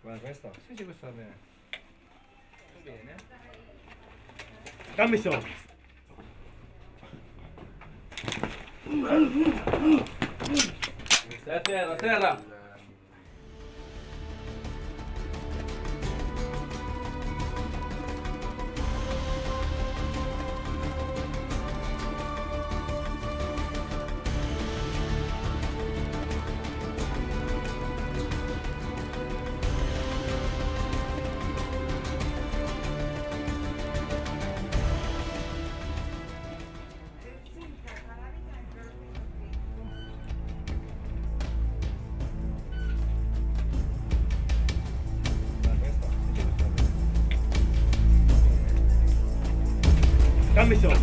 Guarda questo? Sì, questo va bene. Va bene. Dammi solo. Stai a terra, a terra! Dammi solo.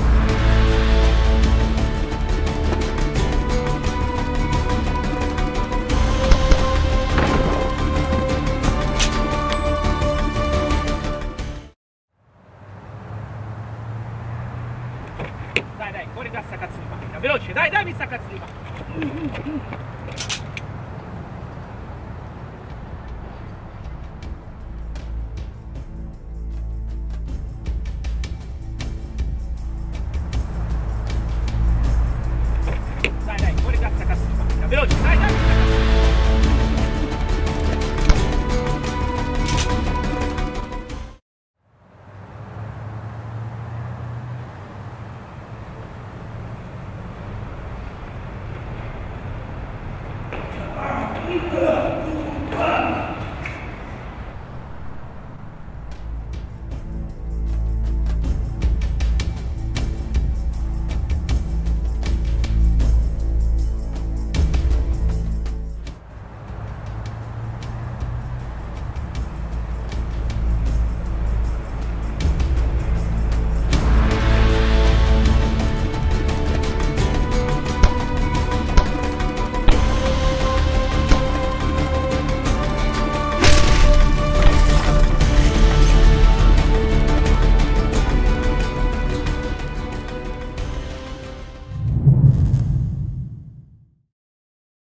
Dai, fuori da sta cazzo di macchina. Veloce, dai, mi sta cazzo di macchina. Dai, fuori da sta cazzo di macchina. Veloce, dai, mi sta cazzo di macchina. Ugh!